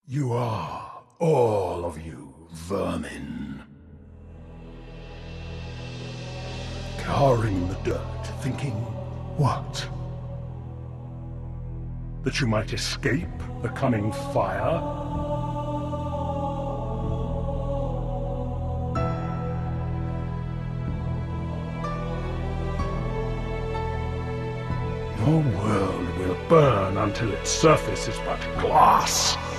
You are, all of you, vermin. Cowering in the dirt, thinking, what? That you might escape the coming fire? Your world will burn until its surface is but glass.